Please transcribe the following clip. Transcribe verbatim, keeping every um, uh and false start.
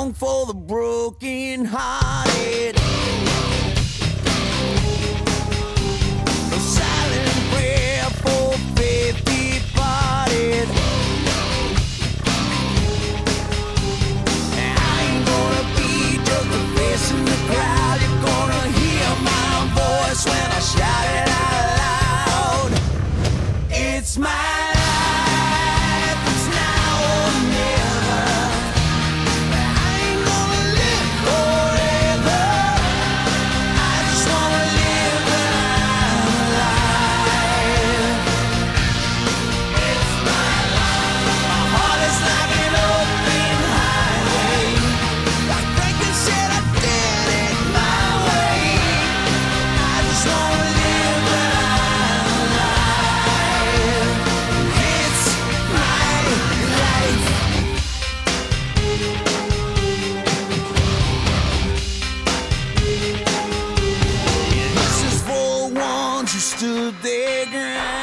song for the broken hearted. A silent prayer for faith departed. I ain't gonna be just a face in the crowd. You're gonna hear my voice when I shout it out loud. It's my life, it's now or never. I ain't gonna live forever. I just wanna live when I'm alive. It's my life. My heart is like an open highway. Like Franklin said, I did it my way. I just wanna live when I'm alive. It's my life. This is for ones who stood their ground.